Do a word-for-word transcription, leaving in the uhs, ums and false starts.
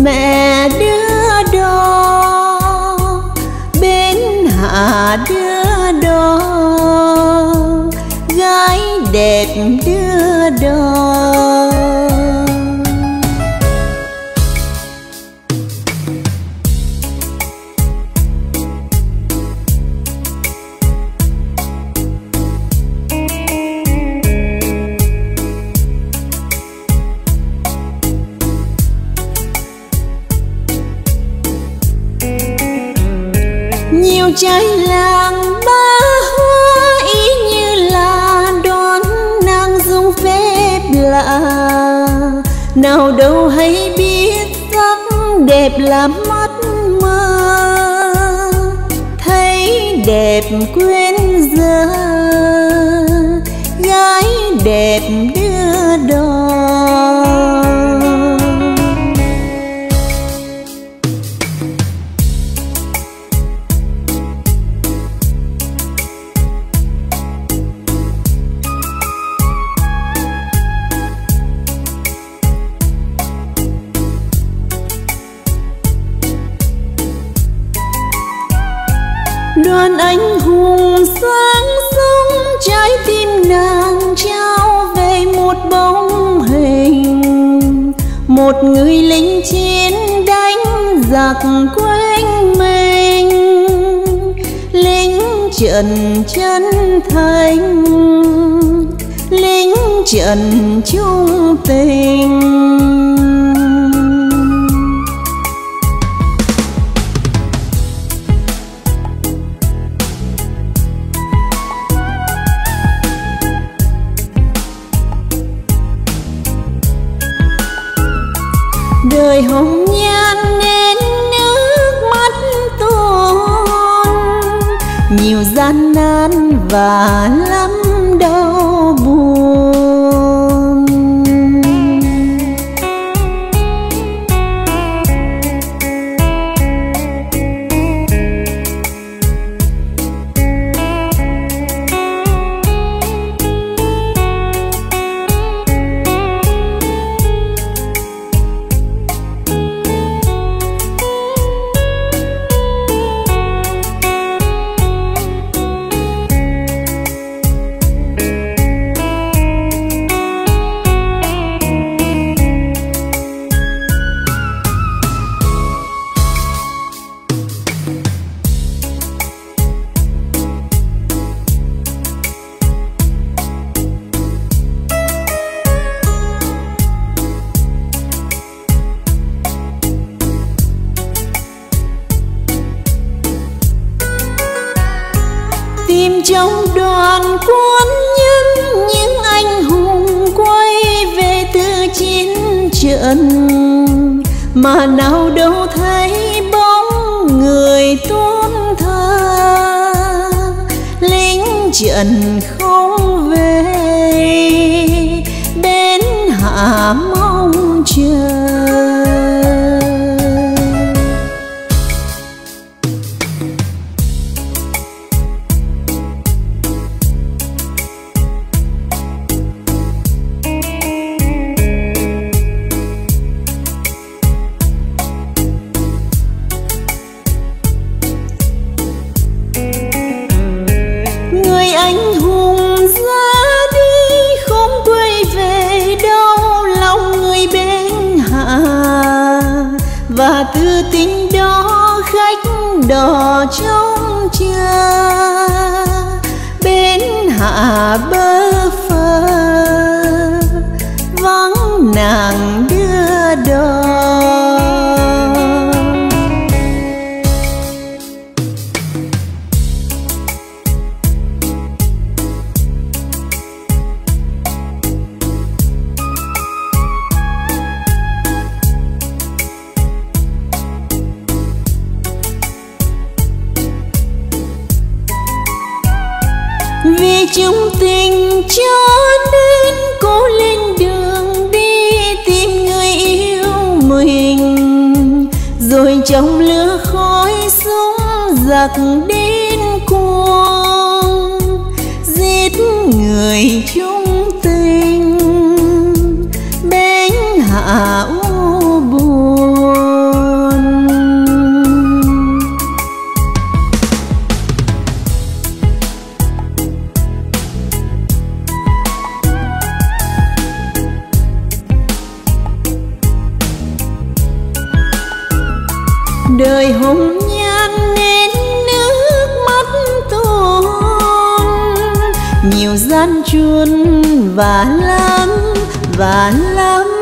mẹ đứa đó, bên hạ đứa đó, gái đẹp đứa đó. Nhiều trai làng ba hoa ý như là đón nàng dung phép lạ, nào đâu hay biết sắc đẹp là mắt mơ, thấy đẹp quên giờ gái đẹp đưa đò. Đoàn anh hùng sáng sống, trái tim nàng trao về một bóng hình, một người lính chiến đánh giặc quanh mình, lính trận chân thành, lính trận trung tình. Đời hồng nhan nên nước mắt tuôn, nhiều gian nan và lắm đau buồn. Tìm trong đoàn quân nhân những anh hùng quay về từ chiến trận, mà nào đâu thấy bóng người tôn thờ, lính trận không về bên hạ mong chờ. Anh hùng ra đi không quay về đâu, lòng người bên hạ và tư tình đó khách đò trông chờ bên hạ bơ phơ vắng nàng đưa đò. Vì chung tình cho nên cố lên đường đi tìm người yêu mình, rồi trong lửa khói súng giặc đến cuồng giết người chung tình bên hạ u buồn. đời hồng nhan nên nước mắt tuôn, nhiều gian truân và lắm và lắm